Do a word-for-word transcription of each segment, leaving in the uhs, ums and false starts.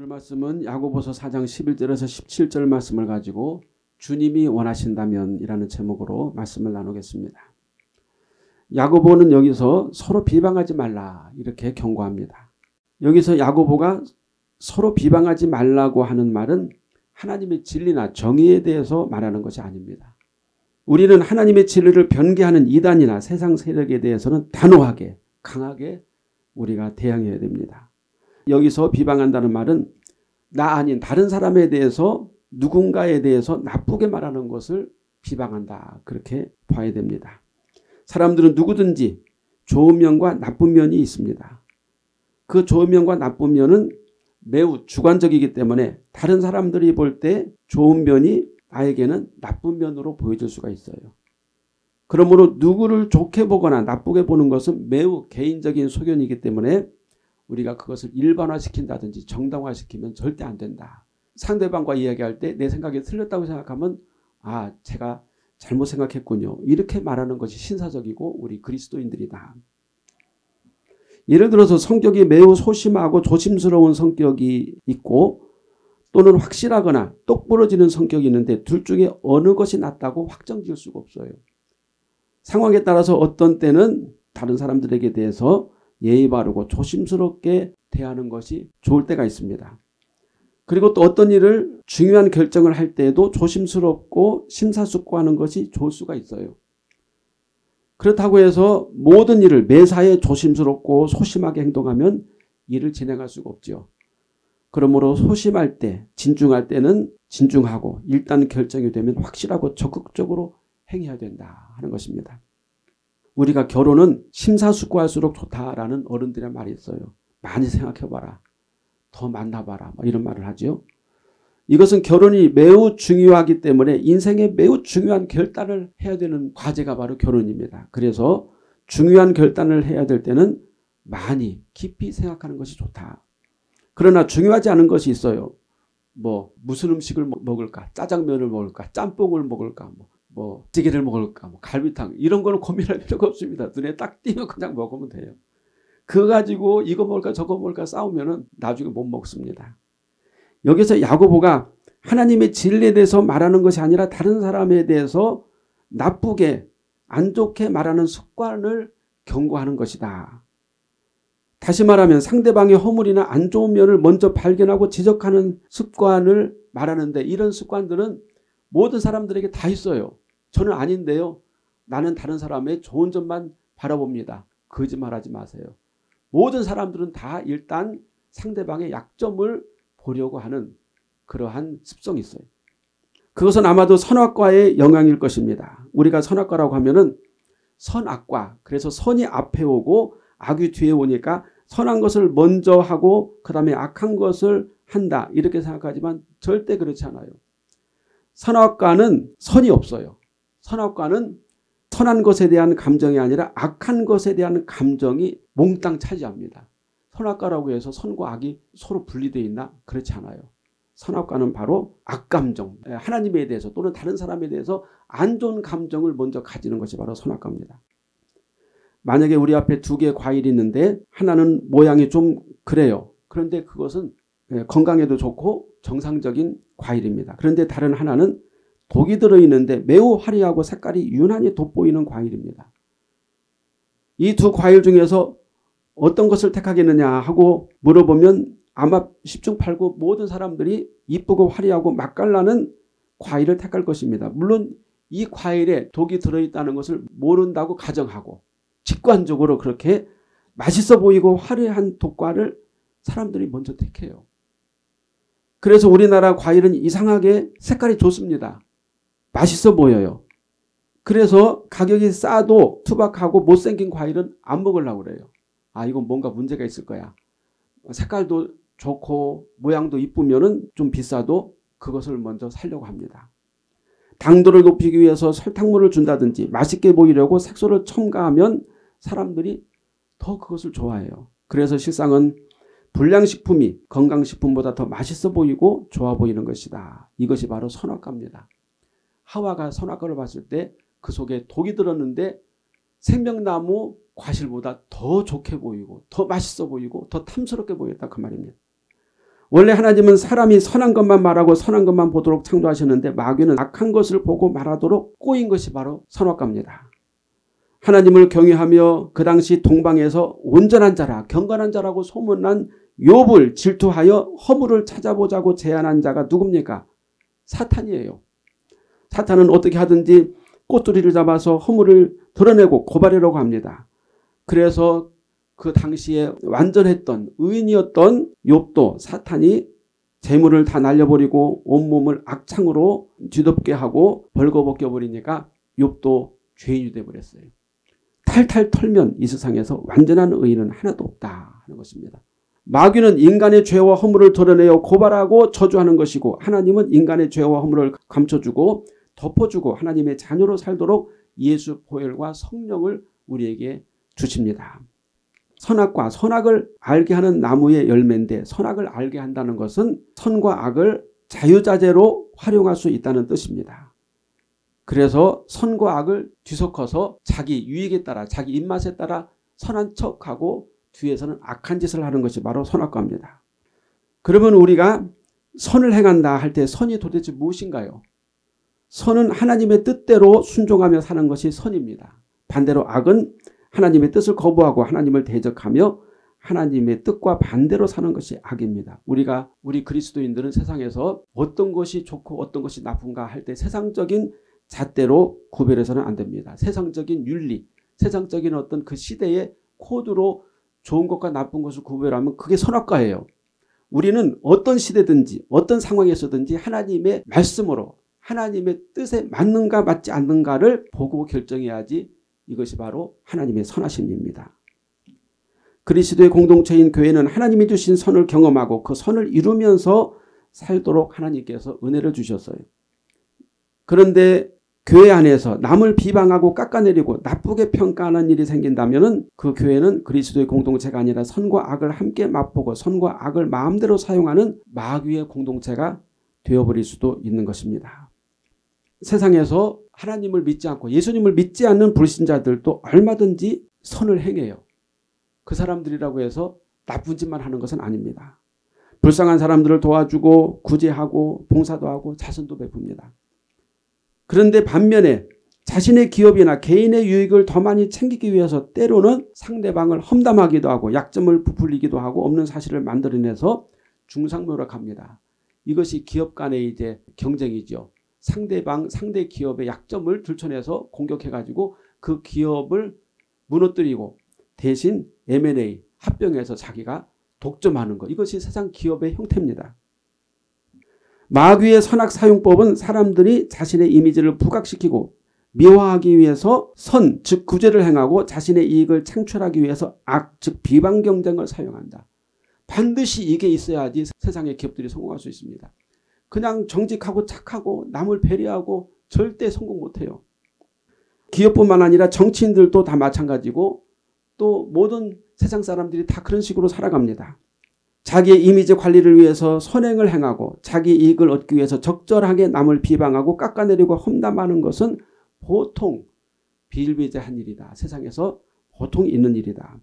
말씀은 야고보서 사 장 십일 절에서 십칠 절 말씀을 가지고 주님이 원하신다면 이라는 제목으로 말씀을 나누겠습니다. 야고보는 여기서 서로 비방하지 말라 이렇게 경고합니다. 여기서 야고보가 서로 비방하지 말라고 하는 말은 하나님의 진리나 정의에 대해서 말하는 것이 아닙니다. 우리는 하나님의 진리를 변개하는 이단이나 세상 세력에 대해서는 단호하게 강하게 우리가 대항해야 됩니다. 여기서 비방한다는 말은 나 아닌 다른 사람에 대해서 누군가에 대해서 나쁘게 말하는 것을 비방한다. 그렇게 봐야 됩니다. 사람들은 누구든지 좋은 면과 나쁜 면이 있습니다. 그 좋은 면과 나쁜 면은 매우 주관적이기 때문에 다른 사람들이 볼 때 좋은 면이 나에게는 나쁜 면으로 보여질 수가 있어요. 그러므로 누구를 좋게 보거나 나쁘게 보는 것은 매우 개인적인 소견이기 때문에 우리가 그것을 일반화시킨다든지 정당화시키면 절대 안 된다. 상대방과 이야기할 때 내 생각이 틀렸다고 생각하면 아 제가 잘못 생각했군요. 이렇게 말하는 것이 신사적이고 우리 그리스도인들이다. 예를 들어서 성격이 매우 소심하고 조심스러운 성격이 있고 또는 확실하거나 똑부러지는 성격이 있는데 둘 중에 어느 것이 낫다고 확정지을 수가 없어요. 상황에 따라서 어떤 때는 다른 사람들에게 대해서 예의 바르고 조심스럽게 대하는 것이 좋을 때가 있습니다. 그리고 또 어떤 일을 중요한 결정을 할 때에도 조심스럽고 심사숙고하는 것이 좋을 수가 있어요. 그렇다고 해서 모든 일을 매사에 조심스럽고 소심하게 행동하면 일을 진행할 수가 없죠. 그러므로 소심할 때, 진중할 때는 진중하고 일단 결정이 되면 확실하고 적극적으로 행해야 된다 하는 것입니다. 우리가 결혼은 심사숙고할수록 좋다라는 어른들의 말이 있어요. 많이 생각해봐라. 더 만나봐라. 이런 말을 하죠. 이것은 결혼이 매우 중요하기 때문에 인생에 매우 중요한 결단을 해야 되는 과제가 바로 결혼입니다. 그래서 중요한 결단을 해야 될 때는 많이 깊이 생각하는 것이 좋다. 그러나 중요하지 않은 것이 있어요. 뭐 무슨 음식을 먹을까? 짜장면을 먹을까? 짬뽕을 먹을까? 뭐, 뭐 찌개를 먹을까? 뭐 갈비탕 이런 거는 고민할 필요가 없습니다. 눈에 딱 띄면 그냥 먹으면 돼요. 그거 가지고 이거 먹을까 저거 먹을까 싸우면은 나중에 못 먹습니다. 여기서 야고보가 하나님의 진리에 대해서 말하는 것이 아니라 다른 사람에 대해서 나쁘게 안 좋게 말하는 습관을 경고하는 것이다. 다시 말하면 상대방의 허물이나 안 좋은 면을 먼저 발견하고 지적하는 습관을 말하는데 이런 습관들은 모든 사람들에게 다 있어요. 저는 아닌데요. 나는 다른 사람의 좋은 점만 바라봅니다. 거짓말하지 마세요. 모든 사람들은 다 일단 상대방의 약점을 보려고 하는 그러한 습성이 있어요. 그것은 아마도 선악과의 영향일 것입니다. 우리가 선악과라고 하면은 선악과, 그래서 선이 앞에 오고 악이 뒤에 오니까 선한 것을 먼저 하고 그 다음에 악한 것을 한다 이렇게 생각하지만 절대 그렇지 않아요. 선악과는 선이 없어요. 선악과는 선한 것에 대한 감정이 아니라 악한 것에 대한 감정이 몽땅 차지합니다. 선악과라고 해서 선과 악이 서로 분리되어 있나? 그렇지 않아요. 선악과는 바로 악감정, 하나님에 대해서 또는 다른 사람에 대해서 안 좋은 감정을 먼저 가지는 것이 바로 선악과입니다. 만약에 우리 앞에 두 개의 과일이 있는데 하나는 모양이 좀 그래요. 그런데 그것은 건강에도 좋고 정상적인 과일입니다. 그런데 다른 하나는 독이 들어있는데 매우 화려하고 색깔이 유난히 돋보이는 과일입니다. 이 두 과일 중에서 어떤 것을 택하겠느냐 하고 물어보면 아마 십중팔구 모든 사람들이 이쁘고 화려하고 맛깔나는 과일을 택할 것입니다. 물론 이 과일에 독이 들어있다는 것을 모른다고 가정하고 직관적으로 그렇게 맛있어 보이고 화려한 독과를 사람들이 먼저 택해요. 그래서 우리나라 과일은 이상하게 색깔이 좋습니다. 맛있어 보여요. 그래서 가격이 싸도 투박하고 못생긴 과일은 안 먹으려고 그래요. 아 이건 뭔가 문제가 있을 거야. 색깔도 좋고 모양도 이쁘면은 좀 비싸도 그것을 먼저 사려고 합니다. 당도를 높이기 위해서 설탕물을 준다든지 맛있게 보이려고 색소를 첨가하면 사람들이 더 그것을 좋아해요. 그래서 실상은 불량식품이 건강식품보다 더 맛있어 보이고 좋아 보이는 것이다. 이것이 바로 선악과입니다. 하와가 선악과를 봤을 때 그 속에 독이 들었는데 생명나무 과실보다 더 좋게 보이고 더 맛있어 보이고 더 탐스럽게 보였다 그 말입니다. 원래 하나님은 사람이 선한 것만 말하고 선한 것만 보도록 창조하셨는데 마귀는 악한 것을 보고 말하도록 꼬인 것이 바로 선악과입니다. 하나님을 경외하며 그 당시 동방에서 온전한 자라 경건한 자라고 소문난 욥을 질투하여 허물을 찾아보자고 제안한 자가 누굽니까? 사탄이에요. 사탄은 어떻게 하든지 꼬투리를 잡아서 허물을 드러내고 고발하려고 합니다. 그래서 그 당시에 완전했던 의인이었던 욥도 사탄이 재물을 다 날려버리고 온몸을 악창으로 뒤덮게 하고 벌거벗겨 버리니까 욥도 죄인이 되어버렸어요. 탈탈 털면 이 세상에서 완전한 의인은 하나도 없다 하는 것입니다. 마귀는 인간의 죄와 허물을 드러내어 고발하고 저주하는 것이고 하나님은 인간의 죄와 허물을 감춰주고 덮어주고 하나님의 자녀로 살도록 예수 보혈과 성령을 우리에게 주십니다. 선악과 선악을 알게 하는 나무의 열매인데 선악을 알게 한다는 것은 선과 악을 자유자재로 활용할 수 있다는 뜻입니다. 그래서 선과 악을 뒤섞어서 자기 유익에 따라 자기 입맛에 따라 선한 척하고 뒤에서는 악한 짓을 하는 것이 바로 선악과입니다. 그러면 우리가 선을 행한다 할 때 선이 도대체 무엇인가요? 선은 하나님의 뜻대로 순종하며 사는 것이 선입니다. 반대로 악은 하나님의 뜻을 거부하고 하나님을 대적하며 하나님의 뜻과 반대로 사는 것이 악입니다. 우리가 우리 그리스도인들은 세상에서 어떤 것이 좋고 어떤 것이 나쁜가 할 때 세상적인 잣대로 구별해서는 안 됩니다. 세상적인 윤리, 세상적인 어떤 그 시대의 코드로 좋은 것과 나쁜 것을 구별하면 그게 선악과예요. 우리는 어떤 시대든지 어떤 상황에서든지 하나님의 말씀으로 하나님의 뜻에 맞는가 맞지 않는가를 보고 결정해야지 이것이 바로 하나님의 선하심입니다. 그리스도의 공동체인 교회는 하나님이 주신 선을 경험하고 그 선을 이루면서 살도록 하나님께서 은혜를 주셨어요. 그런데 교회 안에서 남을 비방하고 깎아내리고 나쁘게 평가하는 일이 생긴다면 그 교회는 그리스도의 공동체가 아니라 선과 악을 함께 맛보고 선과 악을 마음대로 사용하는 마귀의 공동체가 되어버릴 수도 있는 것입니다. 세상에서 하나님을 믿지 않고 예수님을 믿지 않는 불신자들도 얼마든지 선을 행해요. 그 사람들이라고 해서 나쁜 짓만 하는 것은 아닙니다. 불쌍한 사람들을 도와주고 구제하고 봉사도 하고 자선도 베풉니다. 그런데 반면에 자신의 기업이나 개인의 유익을 더 많이 챙기기 위해서 때로는 상대방을 험담하기도 하고 약점을 부풀리기도 하고 없는 사실을 만들어내서 중상모략합니다. 이것이 기업 간의 이제 경쟁이죠. 상대방, 상대 기업의 약점을 들춰내서 공격해가지고 그 기업을 무너뜨리고 대신 엠 앤 에이, 합병해서 자기가 독점하는 것. 이것이 세상 기업의 형태입니다. 마귀의 선악 사용법은 사람들이 자신의 이미지를 부각시키고 미화하기 위해서 선, 즉 구제를 행하고 자신의 이익을 창출하기 위해서 악, 즉 비방 경쟁을 사용한다. 반드시 이게 있어야지 세상의 기업들이 성공할 수 있습니다. 그냥 정직하고 착하고 남을 배려하고 절대 성공 못해요. 기업뿐만 아니라 정치인들도 다 마찬가지고 또 모든 세상 사람들이 다 그런 식으로 살아갑니다. 자기의 이미지 관리를 위해서 선행을 행하고 자기 이익을 얻기 위해서 적절하게 남을 비방하고 깎아내리고 험담하는 것은 보통 비일비재한 일이다. 세상에서 보통 있는 일이다.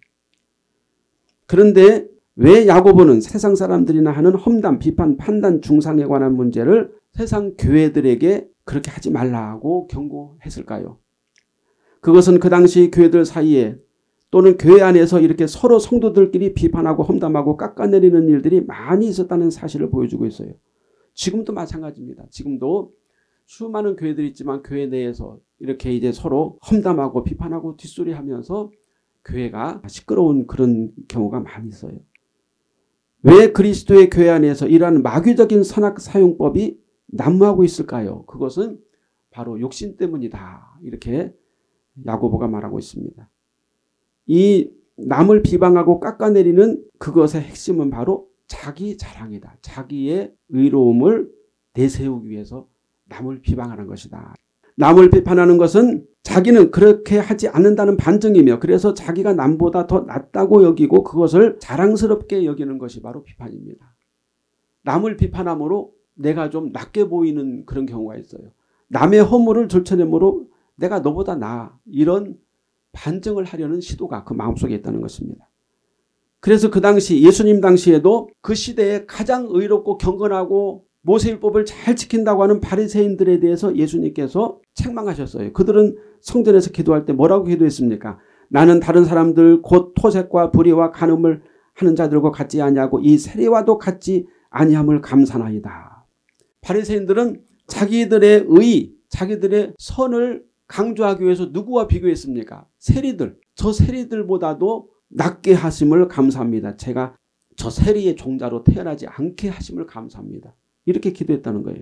그런데 왜 야고보는 세상 사람들이나 하는 험담, 비판, 판단, 중상에 관한 문제를 세상 교회들에게 그렇게 하지 말라고 경고했을까요? 그것은 그 당시 교회들 사이에 또는 교회 안에서 이렇게 서로 성도들끼리 비판하고 험담하고 깎아내리는 일들이 많이 있었다는 사실을 보여주고 있어요. 지금도 마찬가지입니다. 지금도 수많은 교회들이 있지만 교회 내에서 이렇게 이제 서로 험담하고 비판하고 뒷소리하면서 교회가 시끄러운 그런 경우가 많이 있어요. 왜 그리스도의 교회 안에서 이러한 마귀적인 선악 사용법이 난무하고 있을까요? 그것은 바로 욕심 때문이다. 이렇게 야고보가 말하고 있습니다. 이 남을 비방하고 깎아내리는 그것의 핵심은 바로 자기 자랑이다. 자기의 의로움을 내세우기 위해서 남을 비방하는 것이다. 남을 비판하는 것은 자기는 그렇게 하지 않는다는 반증이며 그래서 자기가 남보다 더 낫다고 여기고 그것을 자랑스럽게 여기는 것이 바로 비판입니다. 남을 비판함으로 내가 좀 낮게 보이는 그런 경우가 있어요. 남의 허물을 들춰내므로 내가 너보다 나아 이런 반증을 하려는 시도가 그 마음속에 있다는 것입니다. 그래서 그 당시 예수님 당시에도 그 시대에 가장 의롭고 경건하고 모세율법을 잘 지킨다고 하는 바리새인들에 대해서 예수님께서 책망하셨어요. 그들은 성전에서 기도할 때 뭐라고 기도했습니까? 나는 다른 사람들 곧 토색과 불의와 간음을 하는 자들과 같지 아니하고 이 세리와도 같지 아니함을 감사나이다. 바리새인들은 자기들의 의, 자기들의 선을 강조하기 위해서 누구와 비교했습니까? 세리들. 저 세리들보다도 낫게 하심을 감사합니다. 제가 저 세리의 종자로 태어나지 않게 하심을 감사합니다. 이렇게 기도했다는 거예요.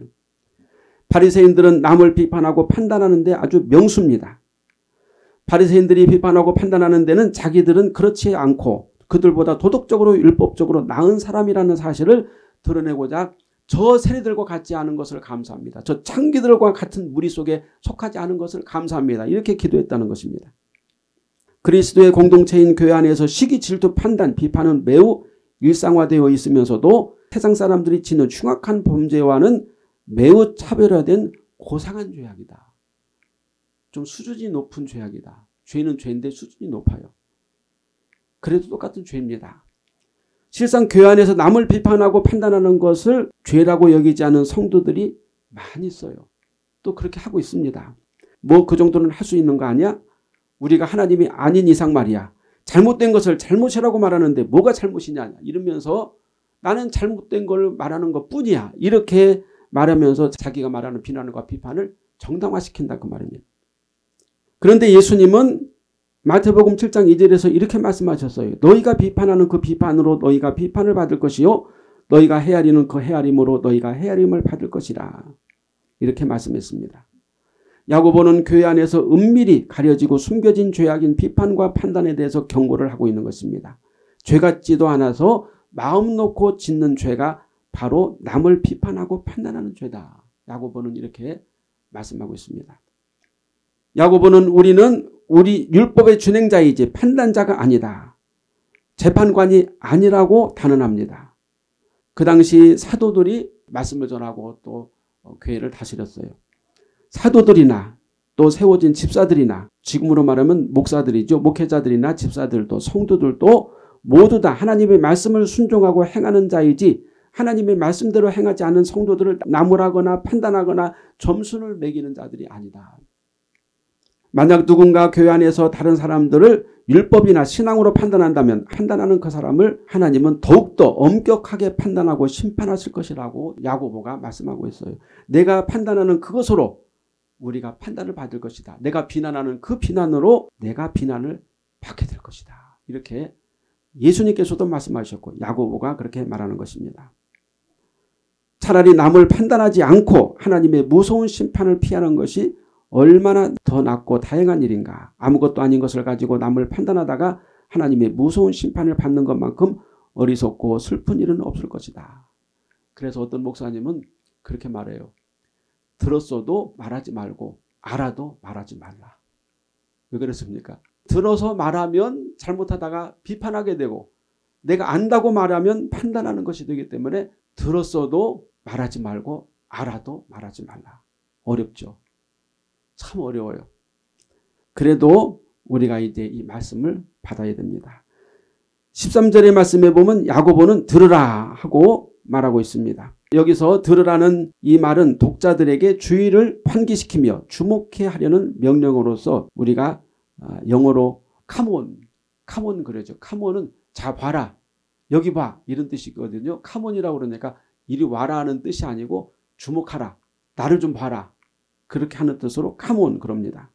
바리새인들은 남을 비판하고 판단하는 데 아주 명수입니다. 바리새인들이 비판하고 판단하는 데는 자기들은 그렇지 않고 그들보다 도덕적으로 율법적으로 나은 사람이라는 사실을 드러내고자 저 세리들과 같지 않은 것을 감사합니다. 저 창기들과 같은 무리 속에 속하지 않은 것을 감사합니다. 이렇게 기도했다는 것입니다. 그리스도의 공동체인 교회 안에서 시기, 질투, 판단, 비판은 매우 일상화되어 있으면서도 세상 사람들이 짓는 흉악한 범죄와는 매우 차별화된 고상한 죄악이다. 좀 수준이 높은 죄악이다. 죄는 죄인데 수준이 높아요. 그래도 똑같은 죄입니다. 실상 교회 안에서 남을 비판하고 판단하는 것을 죄라고 여기지 않은 성도들이 많이 있어요. 또 그렇게 하고 있습니다. 뭐 그 정도는 할 수 있는 거 아니야? 우리가 하나님이 아닌 이상 말이야. 잘못된 것을 잘못이라고 말하는데 뭐가 잘못이냐 이러면서 나는 잘못된 걸 말하는 것뿐이야. 이렇게 말하면서 자기가 말하는 비난과 비판을 정당화시킨다 그 말입니다. 그런데 예수님은 마태복음 칠 장 이 절에서 이렇게 말씀하셨어요. 너희가 비판하는 그 비판으로 너희가 비판을 받을 것이요 너희가 헤아리는 그 헤아림으로 너희가 헤아림을 받을 것이라. 이렇게 말씀했습니다. 야고보는 교회 안에서 은밀히 가려지고 숨겨진 죄악인 비판과 판단에 대해서 경고를 하고 있는 것입니다. 죄 같지도 않아서 마음 놓고 짓는 죄가 바로 남을 비판하고 판단하는 죄다. 야고보는 이렇게 말씀하고 있습니다. 야고보는 우리는 우리 율법의 준행자이지 판단자가 아니다. 재판관이 아니라고 단언합니다. 그 당시 사도들이 말씀을 전하고 또 교회를 다스렸어요. 사도들이나 또 세워진 집사들이나 지금으로 말하면 목사들이죠. 목회자들이나 집사들도 성도들도 모두 다 하나님의 말씀을 순종하고 행하는 자이지 하나님의 말씀대로 행하지 않는 성도들을 나무라거나 판단하거나 점수를 매기는 자들이 아니다. 만약 누군가 교회 안에서 다른 사람들을 율법이나 신앙으로 판단한다면 판단하는 그 사람을 하나님은 더욱더 엄격하게 판단하고 심판하실 것이라고 야고보가 말씀하고 있어요. 내가 판단하는 그것으로 우리가 판단을 받을 것이다. 내가 비난하는 그 비난으로 내가 비난을 받게 될 것이다. 이렇게 예수님께서도 말씀하셨고 야고보가 그렇게 말하는 것입니다. 차라리 남을 판단하지 않고 하나님의 무서운 심판을 피하는 것이 얼마나 더 낫고 다행한 일인가. 아무것도 아닌 것을 가지고 남을 판단하다가 하나님의 무서운 심판을 받는 것만큼 어리석고 슬픈 일은 없을 것이다. 그래서 어떤 목사님은 그렇게 말해요. 들었어도 말하지 말고 알아도 말하지 말라. 왜 그랬습니까? 들어서 말하면 잘못하다가 비판하게 되고 내가 안다고 말하면 판단하는 것이 되기 때문에 들었어도 말하지 말고 알아도 말하지 말라. 어렵죠. 참 어려워요. 그래도 우리가 이제 이 말씀을 받아야 됩니다. 십삼 절의 말씀에 보면 야고보는 들으라 하고 말하고 있습니다. 여기서 들으라는 이 말은 독자들에게 주의를 환기시키며 주목해 하려는 명령으로서 우리가 영어로 come on, come on 그러죠. come on은 자 봐라, 여기 봐 이런 뜻이거든요. come on이라고 그러니까 이리 와라 하는 뜻이 아니고 주목하라, 나를 좀 봐라. 그렇게 하는 뜻으로 come on 그럽니다.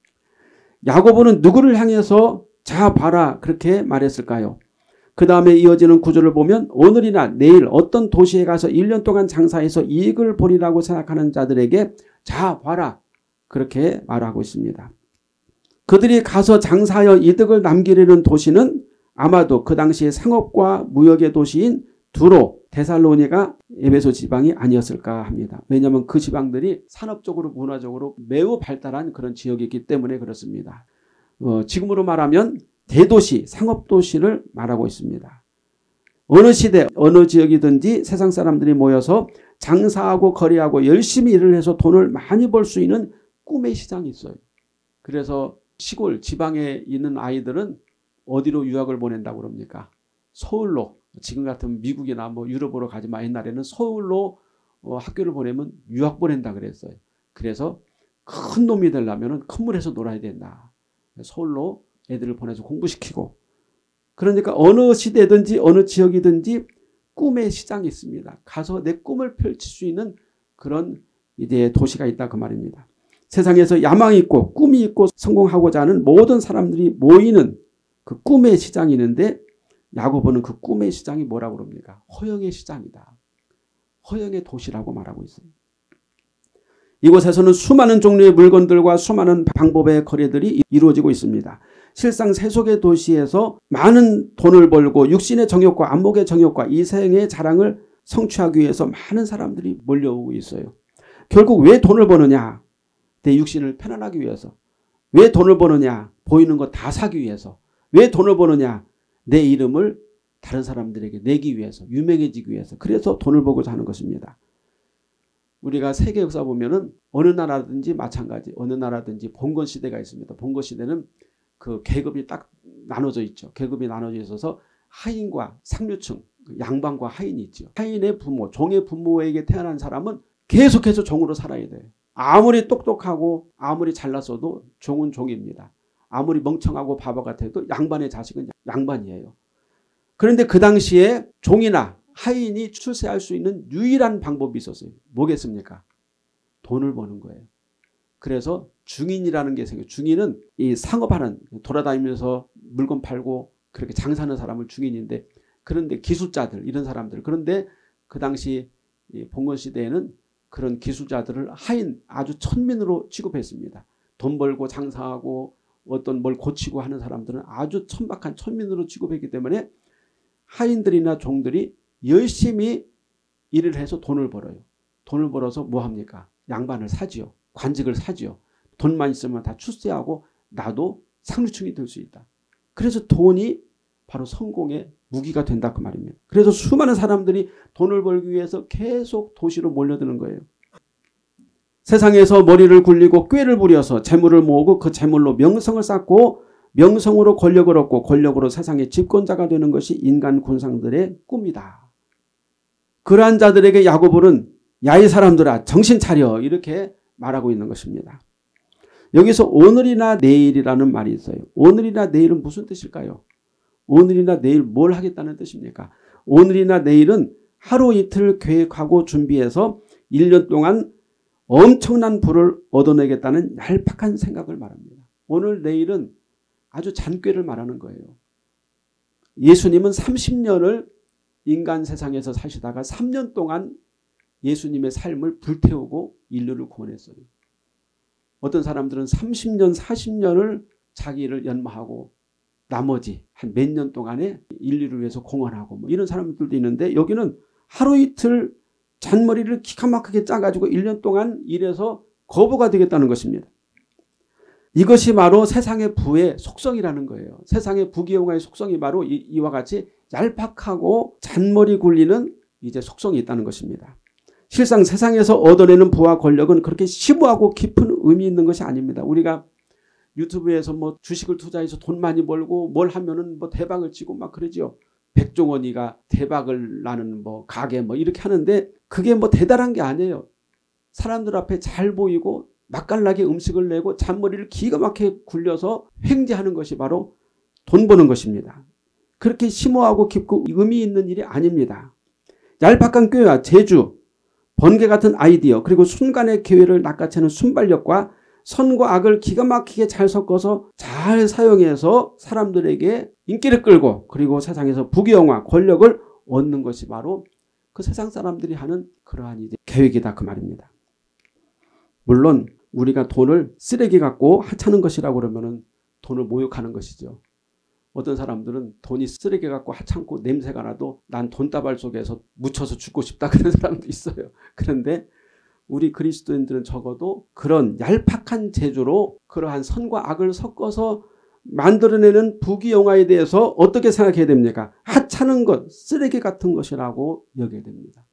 야고보는 누구를 향해서 자 봐라 그렇게 말했을까요? 그 다음에 이어지는 구절을 보면 오늘이나 내일 어떤 도시에 가서 일 년 동안 장사해서 이익을 보리라고 생각하는 자들에게 자 봐라 그렇게 말하고 있습니다. 그들이 가서 장사하여 이득을 남기려는 도시는 아마도 그 당시의 상업과 무역의 도시인 두로, 데살로니가 에베소 지방이 아니었을까 합니다. 왜냐하면 그 지방들이 산업적으로 문화적으로 매우 발달한 그런 지역이기 때문에 그렇습니다. 어, 지금으로 말하면 대도시, 상업도시를 말하고 있습니다. 어느 시대, 어느 지역이든지 세상 사람들이 모여서 장사하고 거래하고 열심히 일을 해서 돈을 많이 벌 수 있는 꿈의 시장이 있어요. 그래서 시골, 지방에 있는 아이들은 어디로 유학을 보낸다고 그럽니까? 서울로, 지금 같은 미국이나 뭐 유럽으로 가지 마. 옛날에는 서울로 어, 학교를 보내면 유학 보낸다 그랬어요. 그래서 큰 놈이 되려면 큰 물에서 놀아야 된다. 서울로 애들을 보내서 공부시키고. 그러니까 어느 시대든지 어느 지역이든지 꿈의 시장이 있습니다. 가서 내 꿈을 펼칠 수 있는 그런 이제 도시가 있다 그 말입니다. 세상에서 야망이 있고 꿈이 있고 성공하고자 하는 모든 사람들이 모이는 그 꿈의 시장이 있는데 야고보는 그 꿈의 시장이 뭐라고 그럽니까? 허영의 시장이다. 허영의 도시라고 말하고 있어요. 이곳에서는 수많은 종류의 물건들과 수많은 방법의 거래들이 이루어지고 있습니다. 실상 세속의 도시에서 많은 돈을 벌고 육신의 정욕과 안목의 정욕과 이생의 자랑을 성취하기 위해서 많은 사람들이 몰려오고 있어요. 결국 왜 돈을 버느냐? 내 육신을 편안하기 위해서. 왜 돈을 버느냐? 보이는 거 다 사기 위해서. 왜 돈을 버느냐? 내 이름을 다른 사람들에게 내기 위해서, 유명해지기 위해서. 그래서 돈을 벌고자 하는 것입니다. 우리가 세계 역사 보면은 어느 나라든지 마찬가지, 어느 나라든지 봉건 시대가 있습니다. 봉건 시대는 그 계급이 딱 나눠져 있죠. 계급이 나눠져 있어서 하인과 상류층, 양반과 하인이 있죠. 하인의 부모, 종의 부모에게 태어난 사람은 계속해서 종으로 살아야 돼요. 아무리 똑똑하고 아무리 잘났어도 종은 종입니다. 아무리 멍청하고 바보 같아도 양반의 자식은 양반이에요. 그런데 그 당시에 종이나 하인이 출세할 수 있는 유일한 방법이 있었어요. 뭐겠습니까? 돈을 버는 거예요. 그래서 중인이라는 게 생겨요. 중인은 이 상업하는, 돌아다니면서 물건 팔고 그렇게 장사하는 사람을 중인인데, 그런데 기술자들, 이런 사람들. 그런데 그 당시 봉건 시대에는 그런 기술자들을 하인, 아주 천민으로 취급했습니다. 돈 벌고 장사하고 어떤 뭘 고치고 하는 사람들은 아주 천박한 천민으로 취급했기 때문에 하인들이나 종들이 열심히 일을 해서 돈을 벌어요. 돈을 벌어서 뭐 합니까? 양반을 사지요. 관직을 사지요. 돈만 있으면 다 출세하고 나도 상류층이 될 수 있다. 그래서 돈이 바로 성공의 무기가 된다 그 말입니다. 그래서 수많은 사람들이 돈을 벌기 위해서 계속 도시로 몰려드는 거예요. 세상에서 머리를 굴리고 꾀를 부려서 재물을 모으고 그 재물로 명성을 쌓고 명성으로 권력을 얻고 권력으로 세상의 집권자가 되는 것이 인간 군상들의 꿈이다. 그러한 자들에게 야고보는 야 이 사람들아 정신 차려 이렇게 말하고 있는 것입니다. 여기서 오늘이나 내일이라는 말이 있어요. 오늘이나 내일은 무슨 뜻일까요? 오늘이나 내일 뭘 하겠다는 뜻입니까? 오늘이나 내일은 하루 이틀 계획하고 준비해서 일 년 동안 엄청난 부를 얻어내겠다는 얄팍한 생각을 말합니다. 오늘 내일은 아주 잔꾀를 말하는 거예요. 예수님은 삼십 년을 인간 세상에서 사시다가 삼 년 동안 예수님의 삶을 불태우고 인류를 구원했어요. 어떤 사람들은 삼십 년, 사십 년을 자기를 연마하고 나머지 한 몇 년 동안에 인류를 위해서 공헌하고 뭐 이런 사람들도 있는데, 여기는 하루 이틀 잔머리를 기가 막히게 짜가지고 일 년 동안 일해서 거부가 되겠다는 것입니다. 이것이 바로 세상의 부의 속성이라는 거예요. 세상의 부귀영화의 속성이 바로 이, 이와 같이 얄팍하고 잔머리 굴리는 이제 속성이 있다는 것입니다. 실상 세상에서 얻어내는 부와 권력은 그렇게 심오하고 깊은 의미 있는 것이 아닙니다. 우리가 유튜브에서 뭐 주식을 투자해서 돈 많이 벌고 뭘 하면은 뭐 대박을 치고 막 그러죠. 백종원이가 대박을 나는 뭐 가게 뭐 이렇게 하는데 그게 뭐 대단한 게 아니에요. 사람들 앞에 잘 보이고 맛깔나게 음식을 내고 잔머리를 기가 막히게 굴려서 횡재하는 것이 바로 돈 버는 것입니다. 그렇게 심오하고 깊고 의미 있는 일이 아닙니다. 얄팍한 꾀와 재주, 번개 같은 아이디어, 그리고 순간의 기회를 낚아채는 순발력과 선과 악을 기가 막히게 잘 섞어서 잘 사용해서 사람들에게 인기를 끌고 그리고 세상에서 부귀영화, 권력을 얻는 것이 바로 그 세상 사람들이 하는 그러한 이제 계획이다 그 말입니다. 물론 우리가 돈을 쓰레기 같고 하찮은 것이라고 그러면은 돈을 모욕하는 것이죠. 어떤 사람들은 돈이 쓰레기 같고 하찮고 냄새가 나도 난 돈다발 속에서 묻혀서 죽고 싶다 그런 사람도 있어요. 그런데 우리 그리스도인들은 적어도 그런 얄팍한 재주로 그러한 선과 악을 섞어서 만들어내는 부귀영화에 대해서 어떻게 생각해야 됩니까? 하찮은 것, 쓰레기 같은 것이라고 여겨야 됩니다.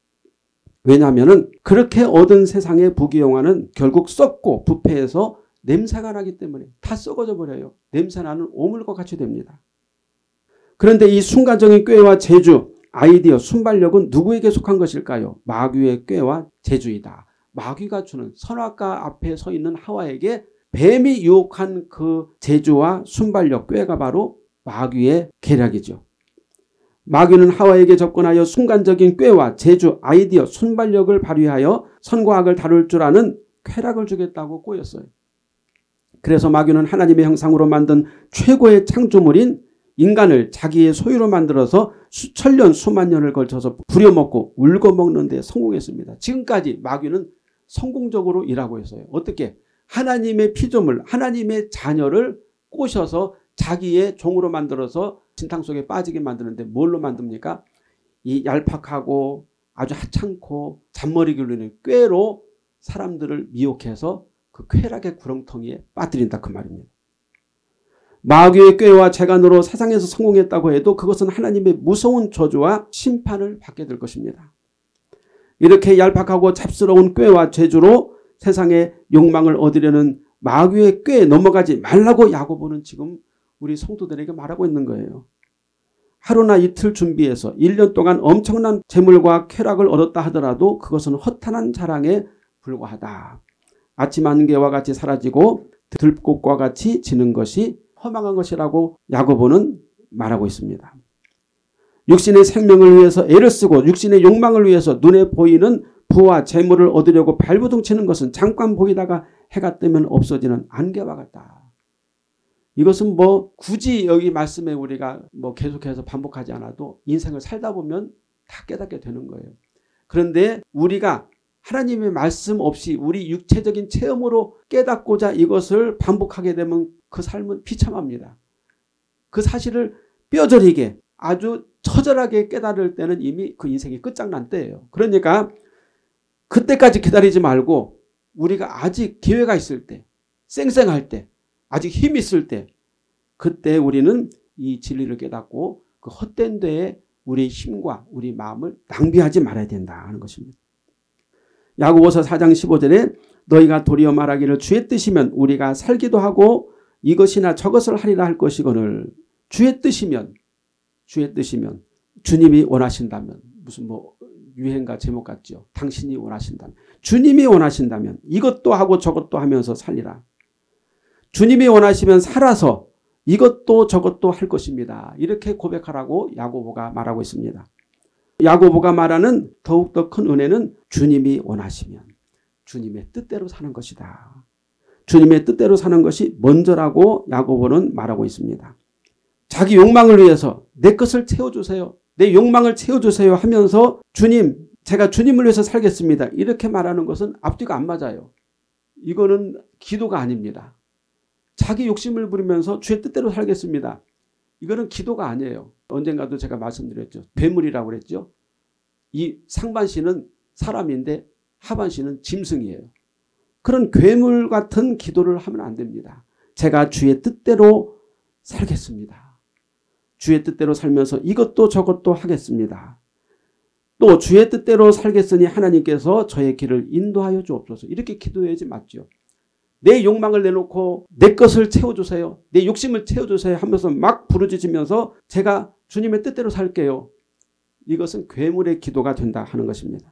왜냐하면 그렇게 얻은 세상의 부귀영화는 결국 썩고 부패해서 냄새가 나기 때문에 다 썩어져 버려요. 냄새나는 오물과 같이 됩니다. 그런데 이 순간적인 꾀와 재주, 아이디어, 순발력은 누구에게 속한 것일까요? 마귀의 꾀와 재주이다. 마귀가 주는, 선악과 앞에 서 있는 하와에게 뱀이 유혹한 그 재주와 순발력, 꾀가 바로 마귀의 계략이죠. 마귀는 하와에게 접근하여 순간적인 꾀와 재주, 아이디어, 순발력을 발휘하여 선과 악을 다룰 줄 아는 쾌락을 주겠다고 꼬였어요. 그래서 마귀는 하나님의 형상으로 만든 최고의 창조물인 인간을 자기의 소유로 만들어서 수천 년, 수만 년을 걸쳐서 부려먹고 울고먹는 데 성공했습니다. 지금까지 마귀는 성공적으로 일하고 있어요. 어떻게? 하나님의 피조물, 하나님의 자녀를 꼬셔서 자기의 종으로 만들어서 진탕 속에 빠지게 만드는데 뭘로 만듭니까? 이 얄팍하고 아주 하찮고 잔머리 굴리는 꾀로 사람들을 미혹해서 그 쾌락의 구렁텅이에 빠뜨린다 그 말입니다. 마귀의 꾀와 재간으로 세상에서 성공했다고 해도 그것은 하나님의 무서운 저주와 심판을 받게 될 것입니다. 이렇게 얄팍하고 잡스러운 꾀와 재주로 세상의 욕망을 얻으려는 마귀의 꾀에 넘어가지 말라고 야고보는 지금 우리 성도들에게 말하고 있는 거예요. 하루나 이틀 준비해서 일 년 동안 엄청난 재물과 쾌락을 얻었다 하더라도 그것은 허탄한 자랑에 불과하다. 아침 안개와 같이 사라지고 들꽃과 같이 지는 것이 허망한 것이라고 야고보는 말하고 있습니다. 육신의 생명을 위해서 애를 쓰고 육신의 욕망을 위해서 눈에 보이는 부와 재물을 얻으려고 발부둥 치는 것은 잠깐 보이다가 해가 뜨면 없어지는 안개와 같다. 이것은 뭐 굳이 여기 말씀에 우리가 뭐 계속해서 반복하지 않아도 인생을 살다 보면 다 깨닫게 되는 거예요. 그런데 우리가 하나님의 말씀 없이 우리 육체적인 체험으로 깨닫고자 이것을 반복하게 되면 그 삶은 비참합니다. 그 사실을 뼈저리게 아주 처절하게 깨달을 때는 이미 그 인생이 끝장난 때예요. 그러니까 그때까지 기다리지 말고 우리가 아직 기회가 있을 때, 쌩쌩할 때, 아직 힘이 있을 때 그때 우리는 이 진리를 깨닫고 그 헛된 데에 우리의 힘과 우리 마음을 낭비하지 말아야 된다 하는 것입니다. 야고보서 사 장 십오 절에 너희가 도리어 말하기를 주의 뜻이면 우리가 살기도 하고 이것이나 저것을 하리라 할 것이거늘 주의 뜻이면 주의 뜻이면 주님이 원하신다면 무슨 뭐 유행가 제목 같죠. 당신이 원하신다면 주님이 원하신다면 이것도 하고 저것도 하면서 살리라. 주님이 원하시면 살아서 이것도 저것도 할 것입니다. 이렇게 고백하라고 야고보가 말하고 있습니다. 야고보가 말하는 더욱더 큰 은혜는 주님이 원하시면 주님의 뜻대로 사는 것이다. 주님의 뜻대로 사는 것이 먼저라고 야고보는 말하고 있습니다. 자기 욕망을 위해서 내 것을 채워주세요. 내 욕망을 채워주세요 하면서 주님, 제가 주님을 위해서 살겠습니다. 이렇게 말하는 것은 앞뒤가 안 맞아요. 이거는 기도가 아닙니다. 자기 욕심을 부리면서 주의 뜻대로 살겠습니다. 이거는 기도가 아니에요. 언젠가도 제가 말씀드렸죠. 괴물이라고 그랬죠. 이 상반신은 사람인데 하반신은 짐승이에요. 그런 괴물 같은 기도를 하면 안 됩니다. 제가 주의 뜻대로 살겠습니다. 주의 뜻대로 살면서 이것도 저것도 하겠습니다. 또 주의 뜻대로 살겠으니 하나님께서 저의 길을 인도하여 주옵소서. 이렇게 기도해야지 맞죠. 내 욕망을 내놓고 내 것을 채워주세요. 내 욕심을 채워주세요 하면서 막 부르짖으면서 제가 주님의 뜻대로 살게요. 이것은 괴물의 기도가 된다 하는 것입니다.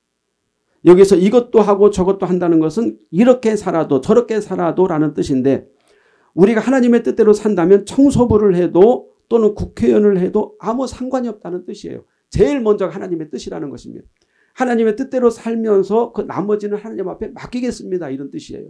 여기서 이것도 하고 저것도 한다는 것은 이렇게 살아도 저렇게 살아도 라는 뜻인데 우리가 하나님의 뜻대로 산다면 청소부를 해도 또는 국회의원을 해도 아무 상관이 없다는 뜻이에요. 제일 먼저 하나님의 뜻이라는 것입니다. 하나님의 뜻대로 살면서 그 나머지는 하나님 앞에 맡기겠습니다. 이런 뜻이에요.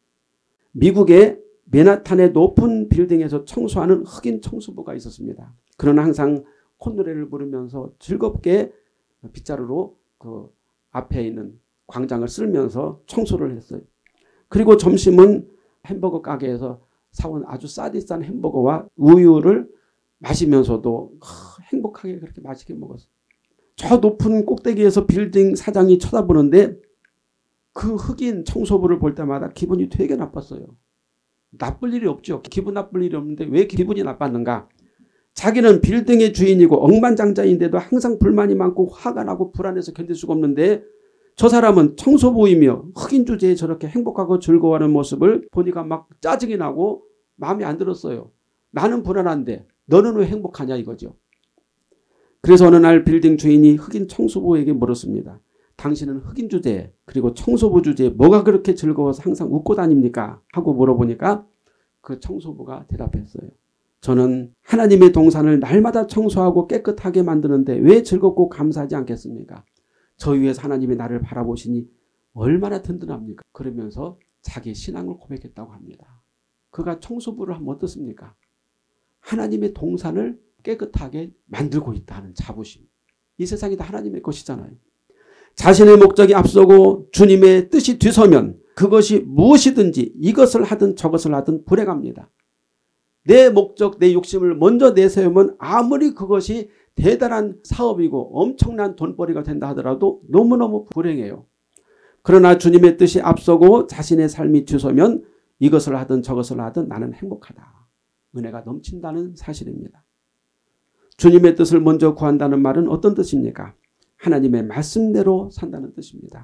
미국의 맨하탄의 높은 빌딩에서 청소하는 흑인 청소부가 있었습니다. 그러나 항상 콧노래를 부르면서 즐겁게 빗자루로 그 앞에 있는 광장을 쓸면서 청소를 했어요. 그리고 점심은 햄버거 가게에서 사온 아주 싸디싼 햄버거와 우유를 마시면서도 행복하게 그렇게 맛있게 먹었어요. 저 높은 꼭대기에서 빌딩 사장이 쳐다보는데 그 흑인 청소부를 볼 때마다 기분이 되게 나빴어요. 나쁠 일이 없죠. 기분 나쁠 일이 없는데 왜 기분이 나빴는가? 자기는 빌딩의 주인이고 억만장자인데도 항상 불만이 많고 화가 나고 불안해서 견딜 수가 없는데 저 사람은 청소부이며 흑인 주제에 저렇게 행복하고 즐거워하는 모습을 보니까 막 짜증이 나고 마음에 안 들었어요. 나는 불안한데 너는 왜 행복하냐 이거죠. 그래서 어느 날 빌딩 주인이 흑인 청소부에게 물었습니다. 당신은 흑인 주제에 그리고 청소부 주제에 뭐가 그렇게 즐거워서 항상 웃고 다닙니까? 하고 물어보니까 그 청소부가 대답했어요. 저는 하나님의 동산을 날마다 청소하고 깨끗하게 만드는데 왜 즐겁고 감사하지 않겠습니까? 저 위에서 하나님이 나를 바라보시니 얼마나 든든합니까? 그러면서 자기 신앙을 고백했다고 합니다. 그가 청소부를 하면 어떻습니까? 하나님의 동산을 깨끗하게 만들고 있다는 자부심. 이 세상이 다 하나님의 것이잖아요. 자신의 목적이 앞서고 주님의 뜻이 뒤서면 그것이 무엇이든지 이것을 하든 저것을 하든 불행합니다. 내 목적, 내 욕심을 먼저 내세우면 아무리 그것이 대단한 사업이고 엄청난 돈벌이가 된다 하더라도 너무너무 불행해요. 그러나 주님의 뜻이 앞서고 자신의 삶이 뒤서면 이것을 하든 저것을 하든 나는 행복하다. 은혜가 넘친다는 사실입니다. 주님의 뜻을 먼저 구한다는 말은 어떤 뜻입니까? 하나님의 말씀대로 산다는 뜻입니다.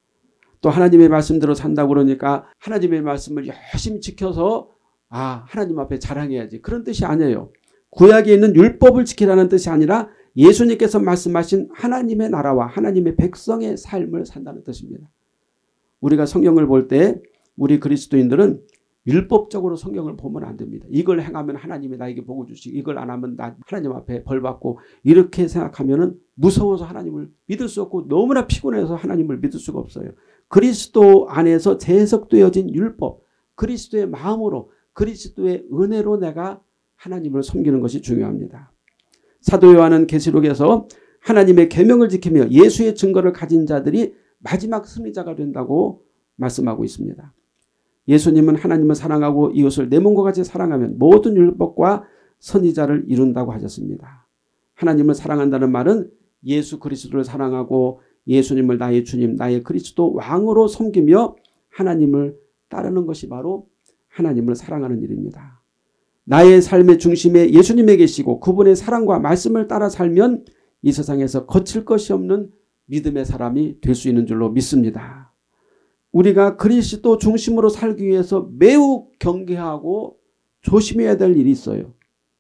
또 하나님의 말씀대로 산다고 그러니까 하나님의 말씀을 열심히 지켜서 아 하나님 앞에 자랑해야지 그런 뜻이 아니에요. 구약에 있는 율법을 지키라는 뜻이 아니라 예수님께서 말씀하신 하나님의 나라와 하나님의 백성의 삶을 산다는 뜻입니다. 우리가 성경을 볼 때 우리 그리스도인들은 율법적으로 성경을 보면 안 됩니다. 이걸 행하면 하나님이 나에게 복을 주시고 이걸 안 하면 나 하나님 앞에 벌 받고 이렇게 생각하면 무서워서 하나님을 믿을 수 없고 너무나 피곤해서 하나님을 믿을 수가 없어요. 그리스도 안에서 재해석되어진 율법, 그리스도의 마음으로 그리스도의 은혜로 내가 하나님을 섬기는 것이 중요합니다. 사도 요한은 계시록에서 하나님의 계명을 지키며 예수의 증거를 가진 자들이 마지막 승리자가 된다고 말씀하고 있습니다. 예수님은 하나님을 사랑하고 이웃을 내 몸과 같이 사랑하면 모든 율법과 선지자를 이룬다고 하셨습니다. 하나님을 사랑한다는 말은 예수 그리스도를 사랑하고 예수님을 나의 주님, 나의 그리스도 왕으로 섬기며 하나님을 따르는 것이 바로 하나님을 사랑하는 일입니다. 나의 삶의 중심에 예수님에 계시고 그분의 사랑과 말씀을 따라 살면 이 세상에서 거칠 것이 없는 믿음의 사람이 될 수 있는 줄로 믿습니다. 우리가 그리스도 중심으로 살기 위해서 매우 경계하고 조심해야 될 일이 있어요.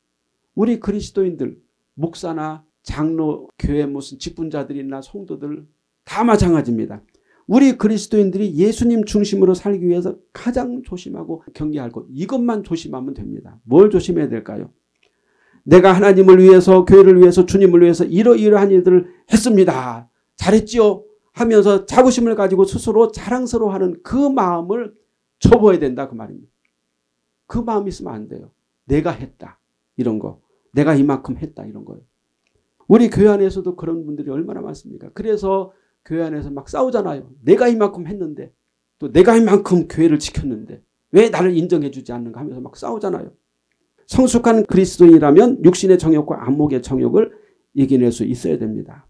우리 그리스도인들, 목사나 장로, 교회 무슨 직분자들이나 성도들 다 마찬가지입니다. 우리 그리스도인들이 예수님 중심으로 살기 위해서 가장 조심하고 경계할 것, 이것만 조심하면 됩니다. 뭘 조심해야 될까요? 내가 하나님을 위해서, 교회를 위해서, 주님을 위해서 이러이러한 일들을 했습니다. 잘했지요? 하면서 자부심을 가지고 스스로 자랑스러워하는 그 마음을 접어야 된다 그 말입니다. 그 마음이 있으면 안 돼요. 내가 했다 이런 거, 내가 이만큼 했다 이런 거예요. 우리 교회 안에서도 그런 분들이 얼마나 많습니까? 그래서 교회 안에서 막 싸우잖아요. 내가 이만큼 했는데 또 내가 이만큼 교회를 지켰는데 왜 나를 인정해 주지 않는가 하면서 막 싸우잖아요. 성숙한 그리스도인이라면 육신의 정욕과 안목의 정욕을 이겨낼 수 있어야 됩니다.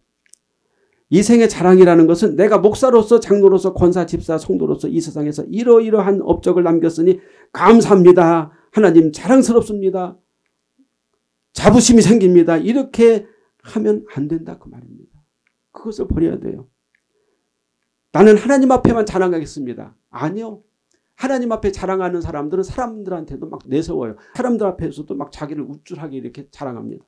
이 생의 자랑이라는 것은 내가 목사로서 장로로서 권사 집사 성도로서 이 세상에서 이러이러한 업적을 남겼으니 감사합니다. 하나님 자랑스럽습니다. 자부심이 생깁니다. 이렇게 하면 안 된다 그 말입니다. 그것을 버려야 돼요. 나는 하나님 앞에만 자랑하겠습니다. 아니요. 하나님 앞에 자랑하는 사람들은 사람들한테도 막 내세워요. 사람들 앞에서도 막 자기를 우쭐하게 이렇게 자랑합니다.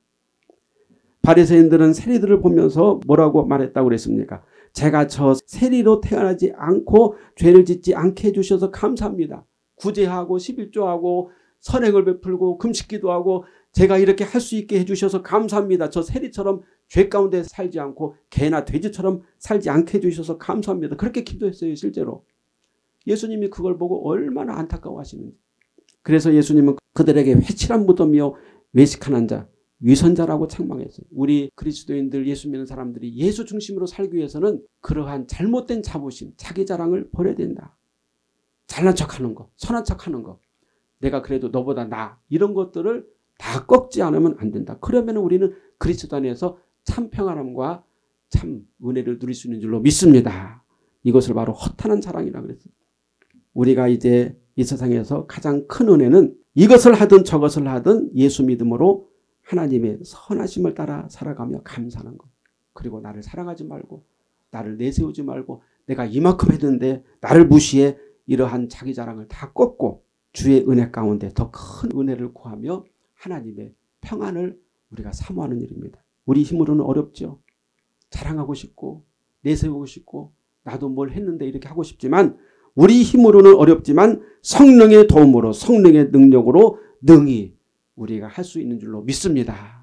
바리새인들은 세리들을 보면서 뭐라고 말했다고 그랬습니까? 제가 저 세리로 태어나지 않고 죄를 짓지 않게 해주셔서 감사합니다. 구제하고 십일조하고 선행을 베풀고 금식기도 하고 제가 이렇게 할 수 있게 해주셔서 감사합니다. 저 세리처럼 죄 가운데 살지 않고 개나 돼지처럼 살지 않게 해주셔서 감사합니다. 그렇게 기도했어요 실제로. 예수님이 그걸 보고 얼마나 안타까워하시는지. 그래서 예수님은 그들에게 회칠한 무덤이요 외식한 자, 위선자라고 책망했어요. 우리 그리스도인들 예수 믿는 사람들이 예수 중심으로 살기 위해서는 그러한 잘못된 자부심, 자기 자랑을 버려야 된다. 잘난 척하는 거, 선한 척하는 거, 내가 그래도 너보다 나 이런 것들을 다 꺾지 않으면 안 된다. 그러면 우리는 그리스도 안에서 참 평안함과 참 은혜를 누릴 수 있는 줄로 믿습니다. 이것을 바로 허탄한 자랑이라고 그랬어요. 우리가 이제 이 세상에서 가장 큰 은혜는 이것을 하든 저것을 하든 예수 믿음으로 하나님의 선하심을 따라 살아가며 감사하는 것. 그리고 나를 사랑하지 말고 나를 내세우지 말고 내가 이만큼 했는데 나를 무시해 이러한 자기 자랑을 다 꺾고 주의 은혜 가운데 더 큰 은혜를 구하며 하나님의 평안을 우리가 사모하는 일입니다. 우리 힘으로는 어렵죠. 자랑하고 싶고 내세우고 싶고 나도 뭘 했는데 이렇게 하고 싶지만 우리 힘으로는 어렵지만 성령의 도움으로 성령의 능력으로 능히 우리가 할 수 있는 줄로 믿습니다.